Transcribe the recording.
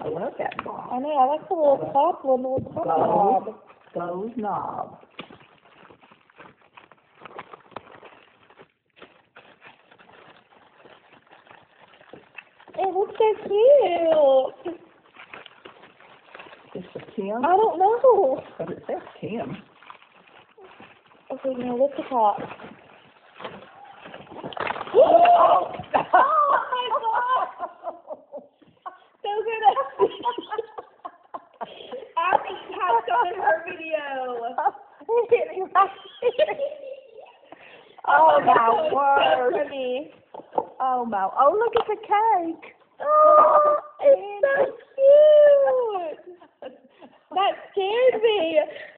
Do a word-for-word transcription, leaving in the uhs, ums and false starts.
Look at Bob. I know, I like the little top one, the little top knob. Those knobs. It looks so cute. Is it Tim? I don't know. But it says Tim. Okay, now look at the top. Oh, my God! Those are the... Abby has some in her video. Oh, my word. So funny. Oh, my. Oh, look at the cake. Oh, it's so cute. That scared me.